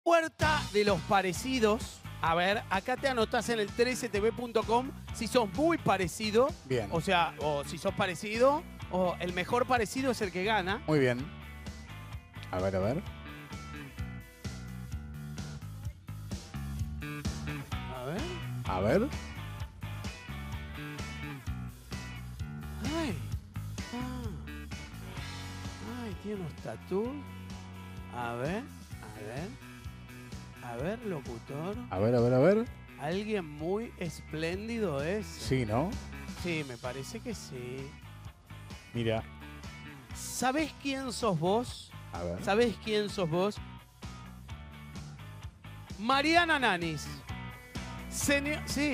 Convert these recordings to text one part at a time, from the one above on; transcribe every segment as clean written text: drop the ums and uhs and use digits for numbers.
Puerta de los parecidos. A ver, acá te anotás en el 13tv.com si sos muy parecido. Bien. O sea, o si sos parecido, o el mejor parecido es el que gana. Muy bien. A ver, a ver. A ver. A ver. Ay. Ay, tiene unos tatús. A ver, a ver. A ver, locutor. A ver, a ver, a ver. Alguien muy espléndido es. Sí, ¿no? Sí, me parece que sí. Mira. ¿Sabés quién sos vos? A ver. ¿Sabés quién sos vos? Mariana Nanis. Sí.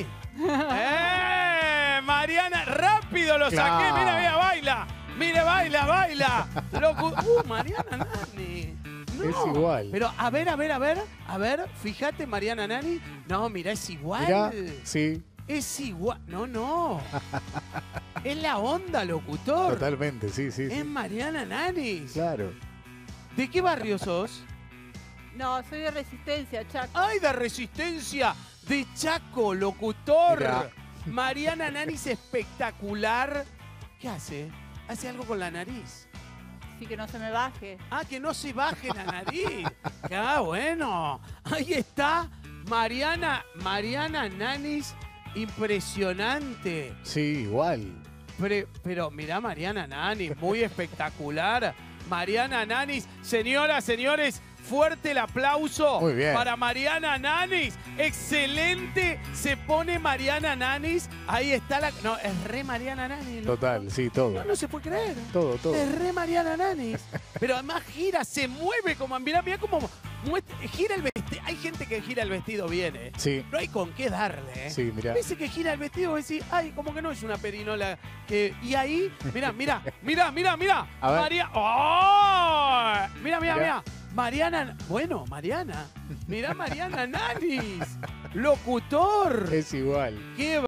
Mariana, rápido lo Claro. saqué. Mira, mira, baila. Mire, baila. Mariana Nanis. No. Es igual. Pero a ver, fíjate, Mariana Nanis. No, mira, es igual. Mira, sí, Es igual. No. Es la onda, locutor. totalmente, sí, sí. Es sí. Mariana Nanis. Claro. ¿De qué barrio sos? No, soy de Resistencia, Chaco. ¡Ay, de Resistencia! De Chaco, locutor. Mirá. Mariana Nanis espectacular. ¿Qué hace? Hace algo con la nariz. Así que no se me baje. Ah, que no se baje la nariz. Ah, bueno. Ahí está Mariana Nanis. Impresionante. Sí, igual. Pero mirá Mariana Nanis, muy espectacular. Mariana Nanis. Señoras, señores, fuerte el aplauso Muy bien. para Mariana Nanis. Excelente se pone Mariana Nanis. Ahí está la... No, es re Mariana Nanis. loco. Total, sí, todo. No se puede creer. Todo. Es re Mariana Nanis. Pero además gira, se mueve como... Mirá cómo gira el vestido. Hay gente que gira el vestido bien, ¿eh? Sí, No hay con qué darle, ¿eh? sí, mirá. Dice que gira el vestido y decís, ay, como que no es una perinola. Y ahí, mirá. A ver. ¡Oh! Mirá. Mirá. Mariana, Mariana. Mirá Mariana Nanis. Locutor. Es igual. ¡Qué